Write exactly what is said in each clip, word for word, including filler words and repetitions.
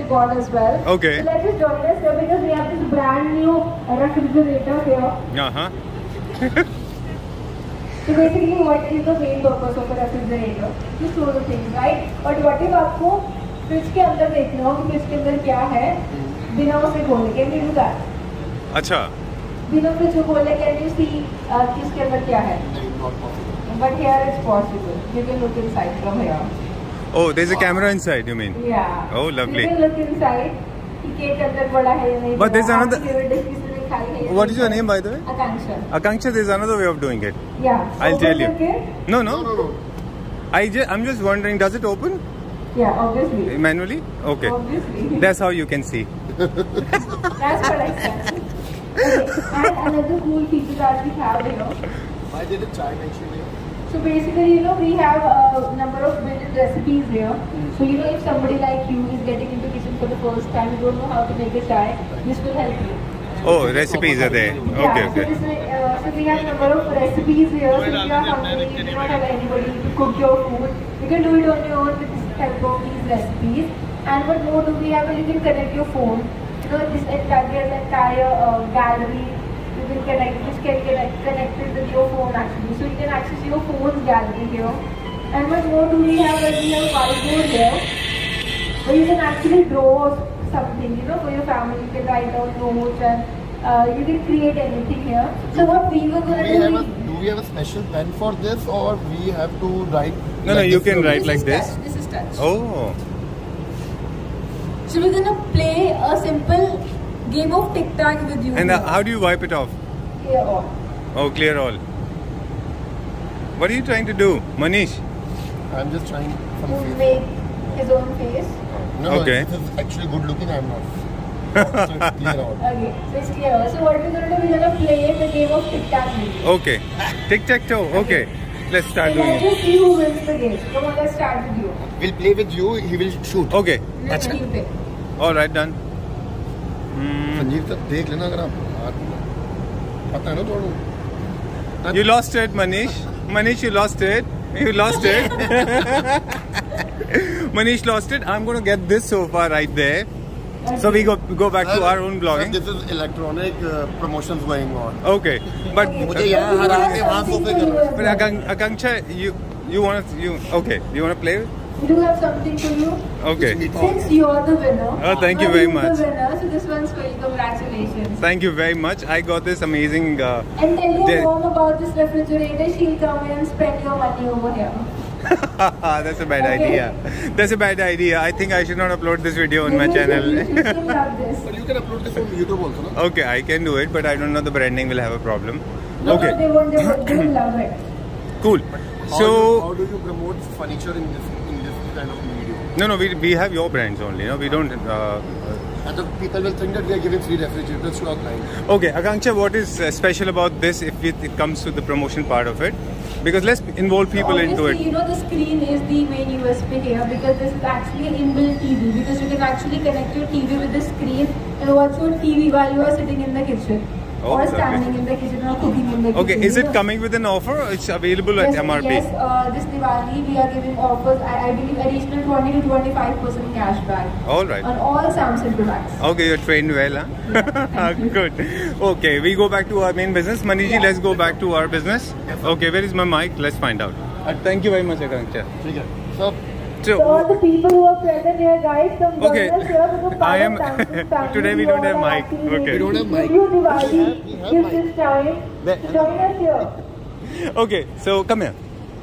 got as well. Okay. So let's just join us here because we have this brand new refrigerator here. Uh-huh. So basically what is the main purpose of a refrigerator? To store the things, right? But what if आपको fridge के अंदर देखना हो कि fridge के अंदर क्या है बिना उसे खोले, can you do that? अच्छा. बिना फ्रिज को खोले can you see uh, कि इसके अंदर क्या है? But here it's possible. You can look inside from here. Oh, there's a camera inside, you mean? Yeah. Oh, lovely. You can look inside. कि केक अंदर बड़ा है या नहीं. But there's another. है What is your name, by the way? Akanksha. Akanksha, there's another way of doing it. Yeah. I'll Open tell you. the No, no. no, no. I just, I'm just wondering, does it open? Yeah, obviously. Manually? Okay. Obviously. That's how you can see. That's what I said. Okay. And another cool feature that we have here. I did a chai actually. So basically, you know, we have a number of built-in recipes here. Mm. So you know, if somebody like you is getting into kitchen for the first time, you don't know how to make a chai, this will help you. Oh, recipes are there. Okay, yeah, okay. So, this, uh, so we have a number of recipes here. So if you are hungry, you do not have anybody to cook your food, you can do it on your own with this type of these recipes. And what more do we have? You can connect your phone. You know, this entire entire uh, gallery. You can connect, which can get connected with your phone actually. So you can access your phone's gallery here. And what more do we have? We have a whiteboard here, where you can actually draw something, you know, for your family. You can write down notes and uh, you can create anything here. So what we were going to do, a, do we have a special pen for this, or we have to write? No, like no, you this can write this like is this. Touch. This is touch. Oh. So we're gonna play a simple game of tic tac with you. And uh, how do you wipe it off? Clear all. Oh, clear all. What are you trying to do, Manish? I'm just trying some To face. make his own face. No, Okay. this is actually good looking. I'm not. So it's clear all. Okay, so it's clear all. So what we're gonna do, we're gonna play the game of tic tac with you. Okay. Tic tac toe. Okay. Let's start So doing let's it. just see who wins the game. Come on, let's start with you. We'll play with you. He will shoot. Okay. Let's see you pick. All right, done. Hmm. Sanjeev sir देख लेना अगर आप पता है ना थोड़ा. You lost it, Manish. Manish, you lost it. You lost it. Manish lost it. I'm going to get this sofa right there. So we go go back to our own blogging. This is electronic uh, promotions going on. Okay, but मुझे यहाँ हरा के वहाँ सोफे कर. but Akang- Akanksha, you you want to you okay? You want to play? We do have something for you. Okay. Since you're the winner. Oh, thank you uh, very you're much. The winner, so this one's for you. Congratulations. Thank you very much. I got this amazing. Uh, And tell your There- mom about this refrigerator. She'll come and spend your money over here. That's a bad Okay. idea. That's a bad idea. I think I should not upload this video on my You should- channel. You should still love this. But you can upload this on YouTube also, no? Okay, I can do it, but I don't know the branding will have a problem. No, Okay, no, they won't. They will, they will love it. cool. How So do, how do you promote furniture in this in this kind of video? no, no, we we have your brands only. No, we don't. Uh, And the people will think that we are giving free refrigerators to our clients. okay, Akanksha, what is uh, special about this if it, it comes to the promotion part of it? Because let's involve people so into obviously, it. you know, the screen is the main U S P here because this is actually an inbuilt T V because you can actually connect your T V with the screen and watch your T V while you are sitting in the kitchen Oh, or lovely. standing in the kitchen or cooking in the kitchen. Okay, is you it know. coming with an offer? Or it's available at Yes, M R P. yes. Uh, this Diwali we are giving offers. I, I believe additional twenty to twenty-five percent cash back All right. on all Samsung products. Okay, you're trained well, huh? Yeah, thank you. Good. Okay, we go back to our main business. Maniji, Yeah. let's go back to our business. Okay, where is my mic? Let's find out. Uh, thank you very much, Akanksha. ठीक है. So So, So all the people who are present here, guys, come join Okay. us here with the I power am- Samsung family. Today we don't have all are mic. actually Okay. We don't have mic. You Diwali, We have- we have give mic. this time Where- to join us here. okay, so come here.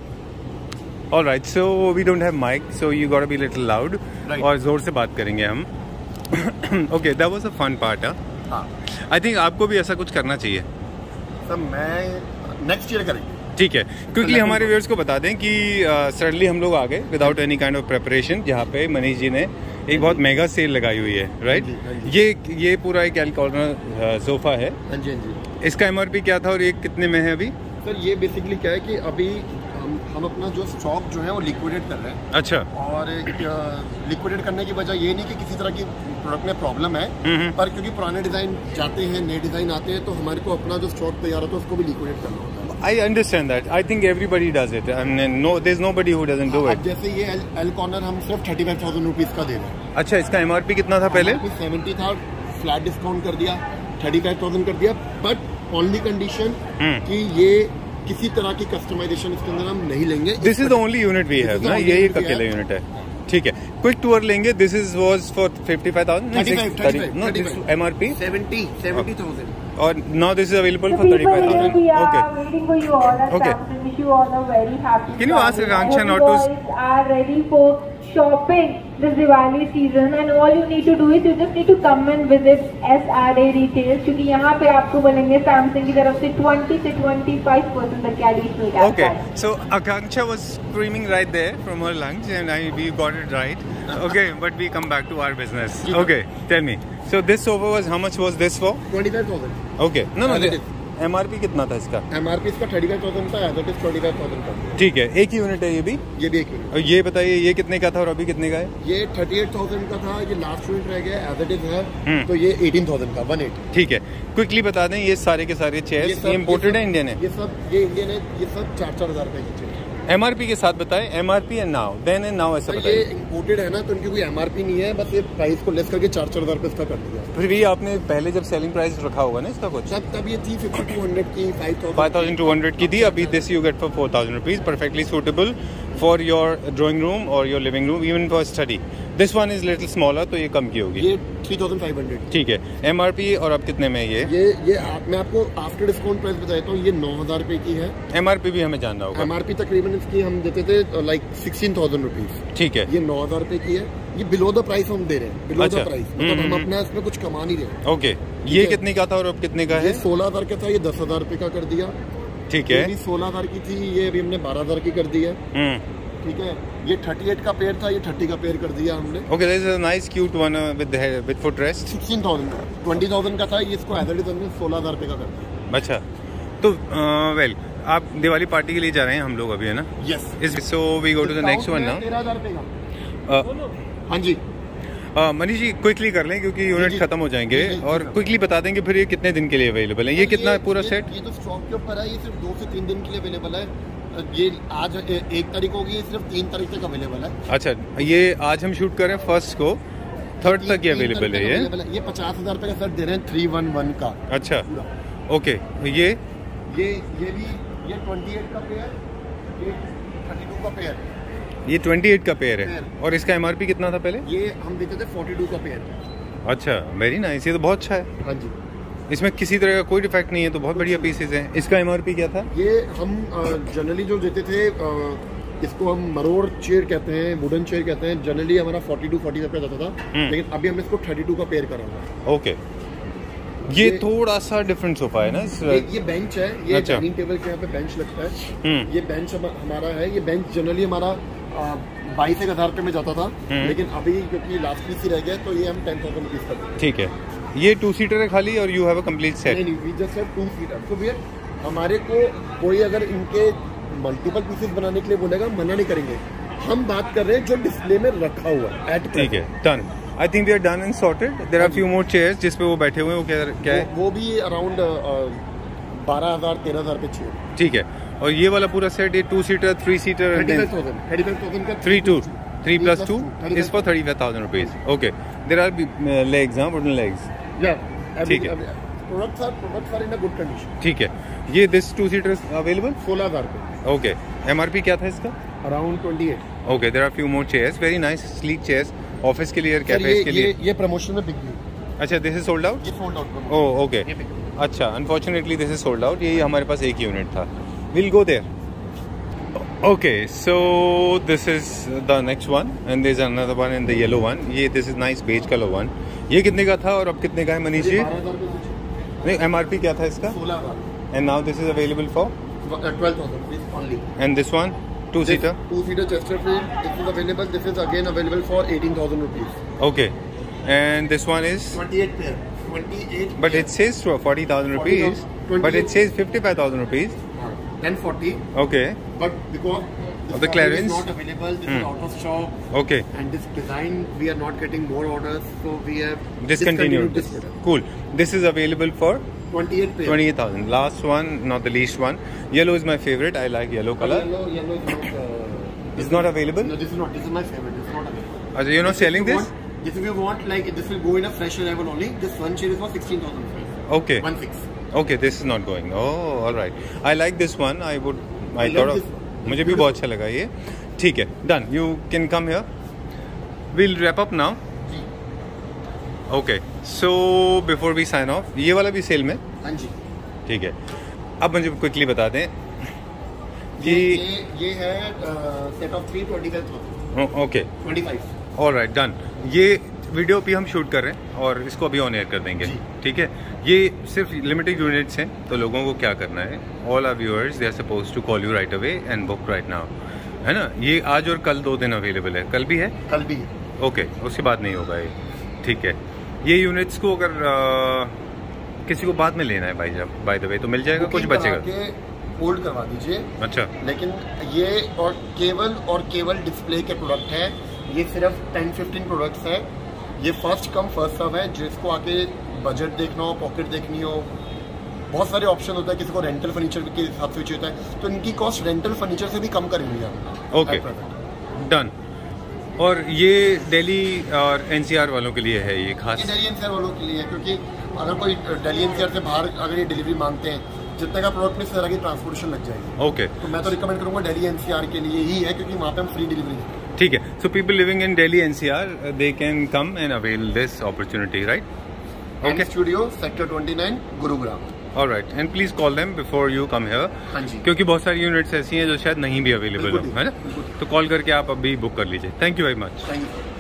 All right, so we don't have mic, so you gotta be a little loud. Right. और जोर से बात करेंगे हम. Okay, that was a fun part, huh? हाँ. I think आपको भी ऐसा कुछ करना चाहिए. सब मैं नेक्स्ट ईयर करेंगे. ठीक है, क्विकली हमारे व्यूअर्स को बता दें कि सडनली हम लोग आ गए without any kind of preparation, जहाँ पे मनीष जी ने एक बहुत मेगा सेल लगाई हुई है, राइट? हाँ जी, हाँ जी। ये ये पूरा एक एल कॉर्नर सोफा है. हाँ जी, हाँ जी. इसका एमआरपी क्या था और ये कितने में है अभी? सर ये बेसिकली क्या है कि अभी हम, हम अपना जो स्टॉक जो है वो लिक्विडेट कर रहे हैं. अच्छा. और लिक्विडेट करने की वजह ये नहीं कि किसी तरह की प्रोडक्ट में प्रॉब्लम है, हम्म। पर क्योंकि पुराने डिज़ाइन जाते हैं, नए डिज़ाइन आते हैं, तो हमारे को अपना जो स्टॉक तैयार होता है उसको भी लिक्विडेट करना होता है. I understand that. I think everybody does it. I mean, no, there's nobody who doesn't do it. जैसे ये एल कॉर्नर हम सिर्फ थर्टी फाइव थाउजेंड रुपीज का दे रहे हैं। अच्छा, इसका एमआरपी कितना था पहले? सेवेंटी था, फ्लैट डिस्काउंट कर दिया, थर्टी फाइव थाउजेंड कर दिया, बट ओनली कंडीशन कि ये किसी तरह की कस्टमाइजेशन इसके अंदर हम नहीं लेंगे। This is the only unit we have ना, ये एक अकेला यूनिट है। ठीक है, क्विक टूर लेंगे। This is was for fifty five thousand, no MRP seventy seventy thousand, और now this is available for thirty five thousand. Okay okay, can you ask Akanksha not to are ready for shopping this Diwali season, and all you need to do is you just need to come and visit S R A Retail, क्योंकि यहाँ पे आपको बनेंगे Samsung की तरफ से twenty से twenty-five percent तक के additional cashback. Okay, so Akanksha was screaming right there from her lungs, and I we got it right. Okay, but we come back to our business. Okay, tell me. So this sofa was, how much was this for? twenty-five thousand. Okay, no no. MRP कितना था इसका? MRP इसका thirty five thousand था, as it is twenty five thousand का। ठीक है, एक ही unit है ये भी? ये भी एक यूनिट। और ये बताइए, ये कितने का था और अभी कितने का है? ये थर्टी एट थाउजेंड का था, ये लास्ट यूनिट रह गया, एज इट इज है, तो ये एटीन थाउजेंड का, वन एट। ठीक है, क्विकली बता दें, ये सारे के सारे चेयर्स ये इम्पोर्टेड है, इंडियन है? ये सब ये इंडियन है, ये सब चार चार हजार रुपए की चेयर। एमआरपी के साथ बताएं, MRP and now, then and now ऐसा बताइए। ये इंपोर्टेड है ना, तो इनकी कोई एमआरपी नहीं है, बस ये प्राइस को लेस करके चार चार हजार रुपए इसका कर दिया। फिर भी आपने पहले जब सेलिंग प्राइस रखा होगा ना इसका कुछ, तब तब ये थी फिफ्टी टू हंड्रेड की, फाइव थाउजेंड टू हंड्रेड की थी। अभी this you get for four thousand rupees, perfectly suitable for your drawing room और your living room, even for study. This one is little smaller, तो ये कम की होगी। ये थ्री थाउजेंड फाइव हंड्रेड। ठीक है, एमआरपी और अब कितने में ये? ये ये आप, मैं आपको आफ्टर डिस्काउंट प्राइस बताता हूँ, ये नौ हजार रुपए की है। एमआरपी भी हमें जानना होगा। एमआरपी तकरीबन इसकी हम देते थे लाइक सिक्सटीन थाउजेंड रुपीज। ठीक है, ये नौ हजार रुपए की है, ये बिलो द प्राइस हम दे रहे हैं, बिलो द प्राइस, मतलब हम अपना इसमें कुछ कमा नहीं रहे। ओके, ये कितने का था और अब कितने का है? सोलह हजार का था, ये दस हजार रुपए का कर दिया। ठीक है, सोलह हजार की थी, ये अभी हमने बारह हजार की कर दी है। ठीक है, ये थर्टी एट का पेयर था, ये थर्टी का पेयर कर दिया हमने। Okay, this is a nice cute one with with footrest. Sixteen thousand, twenty thousand का था, ये इसको एज इट इज हमने सोलह हजार रुपए का कर दिया। अच्छा, तो वेल आप दिवाली पार्टी के लिए जा रहे हैं हम लोग अभी, है ना? यस। इस so we go to the next one now. तेरह हजार रुपए का। हाँ जी मनीष जी, क्विकली कर लें क्योंकि यूनिट खत्म हो जाएंगे, और क्विकली बता देंगे फिर ये कितने दिन के लिए अवेलेबल है? ये कितना पूरा सेट? ये तो स्टॉक के ऊपर है, ये सिर्फ दो से तीन दिन के लिए अवेलेबल है। ये आज एक तारीख होगी, ये सिर्फ तीन तारीख तक अवेलेबल है। अच्छा, ये आज हम शूट कर रहे हैं फर्स्ट को, थर्ड तक ये अवेलेबल है। ये ये पचास हजार रुपए का सेट दे रहे हैं, थ्री वन वन का। अच्छा, ओके, ये ये ये भी ये ट्वेंटी एट का पेयर, ये थर्टी टू का पेयर, ये अट्ठाईस का पेयर है। और इसका एमआरपी कितना था पहले? ये हम देते थे बयालीस का पेयर। अच्छा, वेरी नाइस, ये तो बहुत अच्छा है। हाँ जी, इसमें किसी तरह का कोई डिफेक्ट नहीं है, तो बहुत बढ़िया पीसेस हैं। इसका एमआरपी क्या था? ये हम जनरली जो देते थे, इसको हम मरोड़ चेयर कहते हैं, वुडन चेयर कहते हैं, जनरली हमारा फोर्टी टू फोर्टी का जाता था, लेकिन अभी हमने इसको थर्टी टू का पेयर करा हुआ। ओके, ये, ये थोड़ा सा डिफरेंट सोफा है ना? ये, ये बेंच है, ये अच्छा। डाइनिंग टेबल के यहाँ पे बेंच लगता है। ये बेंच हमारा है, ये बेंच जनरली हमारा बाईस एक हजार रुपए में जाता था, लेकिन अभी क्योंकि लास्ट पीस ही रह गया, तो ये हम टेन थाउजेंड रुपीज का। ठीक है, ये टू सीटर है खाली, और you have a complete set? नहीं, we just have two seater. तो भैया हमारे को कोई अगर इनके मल्टीपल पीसेस बनाने के लिए बोलेगा, मना नहीं करेंगे। हम बात कर रहे हैं जो डिस्प्ले में रखा हुआ है एट। ठीक है, done. I think we are done and sorted. There are few more chairs जिस पे वो बैठे हुए हैं, वो क्या क्या है? वो भी अराउंड बारह हजार तेरह हजार पे चेयर। ठीक है, और ये वाला पूरा सेट, ये two seater, three seater, thirty five thousand thirty five thousand का three two three plus two is for thirty five thousand rupees. Okay, there are legs, हाँ, वुडन लेग्स। ठीक है, products are products are in a good condition. ठीक है, ये this two seater available सोलह हजार रुपए। ओके, एमआरपी क्या था इसका? Around twenty eight. Okay, there are few more chairs, very nice sleek chairs, office के लिए, कैफेज के लिए। ये ये प्रमोशन में बिक गई। अच्छा, दिस इज सोल्ड आउट? ये सोल्ड आउट। ओह, ओके, अच्छा, unfortunately this is sold out. ये हमारे पास एक यूनिट था, will go there. Okay, so this is the next one, and there is another one in the yellow one. ये this is nice beige colour one. ये कितने का था और अब कितने का है मनीष जी? नहीं, एमआरपी क्या था इसका? सोलह हजार। And now this is available for twelve thousand only. And this one two seater? Two seater Chesterfield, this is available, this is again available for eighteen thousand rupees. Okay, and this one is twenty-eight pair, twenty-eight, but it says forty thousand rupees, but it says fifty-five thousand rupees. Then forty. Okay, but because this of the clearance is not available, this hmm. is out of stock. Okay, and this design we are not getting more orders, so we have discontinued this product. Cool, this is available for twenty-eight pair. twenty-eight thousand. Last one, not the least one. Yellow is my favorite. I like yellow color. Yellow, yellow is not. Uh, It's not available? No, this is not. This is my favorite. This is not available. Are you not selling if you this? Want, this if you want, like this will go in a fresh arrival only. This one shade is for sixteen thousand. Okay. One six. Okay, this is not going. Oh, all right. I like this one. I would. I, I thought love of. this. मुझे भी बहुत अच्छा लगा ये. ठीक है. Done. You can come here. We'll wrap up now. Okay. So before we sign off, ये वाला भी सेल में. हाँ जी. ठीक है. अब मुझे क्विकली बता दें कि ये ये है set of three twenty five thousand. Okay. Twenty five. All right, done. ये वीडियो भी हम शूट कर रहे हैं और इसको अभी ऑन एयर कर देंगे. ठीक है. ये सिर्फ लिमिटेड यूनिट्स हैं, तो लोगों को क्या करना है, all our viewers they are suppose to call you right away and book right now, है ना. ये आज और कल दो दिन अवेलेबल है. कल भी है? कल भी है. ओके, उसके बाद नहीं होगा ये. ठीक है. ये यूनिट्स को अगर आ, किसी को बाद में लेना है भाई जब बाय द वे तो मिल जाएगा, कुछ बचेगा. होल्ड करवा दीजिए. अच्छा. लेकिन ये और केवल और केवल डिस्प्ले के प्रोडक्ट है. ये सिर्फ टेन फिफ्टीन प्रोडक्ट्स है. ये फर्स्ट कम फर्स्ट सर्व है. जिसको आके बजट देखना हो, पॉकेट देखनी हो, बहुत सारे ऑप्शन होता है. किसी को रेंटल फर्नीचर के हिसाब से चाहिए होता है, तो इनकी कॉस्ट रेंटल फर्नीचर से भी कम करेंगे आप. Okay, done. और ये दिल्ली और एनसीआर वालों के लिए है ये खास. ये दिल्ली एनसीआर वालों के लिए है, क्योंकि अगर कोई दिल्ली एनसीआर से बाहर अगर ये डिलीवरी मांगते हैं, जितने का प्रोडक्ट में इस तरह की ट्रांसपोर्टेशन लग जाएगी. ओके. तो मैं तो रिकमेंड करूंगा दिल्ली एनसीआर के लिए ही है, क्योंकि वहाँ पे हम फ्री डिलीवरी देते हैं. ठीक है. So people living in Delhi NCR they can come and avail this opportunity, right? Okay. Studio sector twenty nine Gurugram. Alright, and please call them before you come here. हाँ जी. क्योंकि बहुत सारी यूनिट्स ऐसी हैं जो शायद नहीं भी अवेलेबल हो, है ना. तो कॉल करके आप अभी बुक कर लीजिए. Thank you very much. Thank you.